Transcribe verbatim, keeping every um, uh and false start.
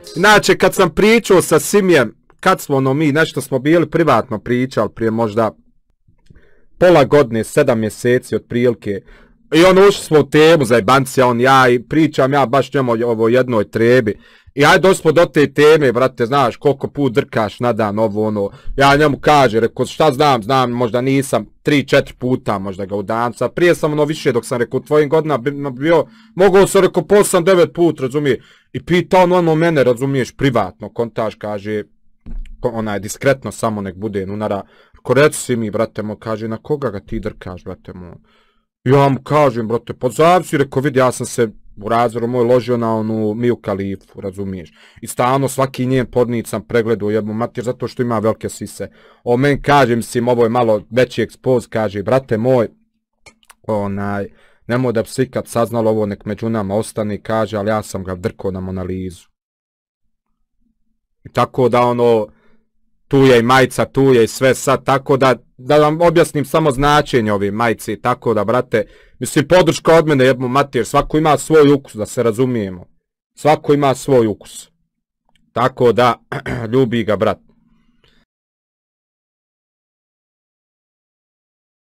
Inače, kad sam pričao sa Simijem, kad smo ono mi, nešto smo bili privatno pričali prije možda pola godine, sedam mjeseci otprilike. I ono ušli smo u temu za jebancija, on ja i pričam ja baš njemu ovo jednoj trebi. I ajde došli smo do te teme, brate, znaš koliko put drkaš na dan ovo ono. Ja njemu kaže, reko šta znam, znam, možda nisam tri četiri puta možda ga u danca. Prije sam ono više dok sam rekao tvojim godina bio, mogao sam rekao po osam devet put, razumije. I pitao on ono mene, razumiješ, privatno, kontaž kaže, onaj diskretno samo nek bude nunara. Ko reci si mi, brate mo, kaže, na koga ga ti drkaš, brate mo. Ja mu kažem, brate, pa zavisi, rekao, vidi, ja sam se u razvoru moj ložio na onu Miju Kalifu, razumiješ. I stalno svaki njen podnic sam pregledao jednu mater, zato što ima velike sise. O men kaže, mislim, ovo je malo veći ekspoz, kaže, brate moj, onaj, nemoj da bi se ikad saznalo ovo, nek među nama ostane, kaže, ali ja sam ga drkao na Monalizu. I tako da ono, tu je i majica, tu je i sve sad, tako da, da vam objasnim samo značenje ove majice, tako da, brate, mislim, podrška od mene jednu mater, svako ima svoj ukus, da se razumijemo. Svako ima svoj ukus. Tako da, ljubi ga, brat.